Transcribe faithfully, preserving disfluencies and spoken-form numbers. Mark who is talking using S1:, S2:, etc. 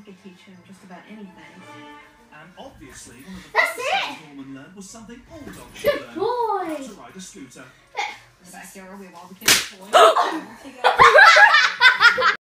S1: could teach him just about anything.
S2: And obviously, one of the
S3: That's
S2: first
S3: it.
S2: things Norman learned was something all dogs should
S3: Good
S2: learn:
S3: boy.
S2: how to ride a scooter.
S1: In the backyard, we have all the kids' toys.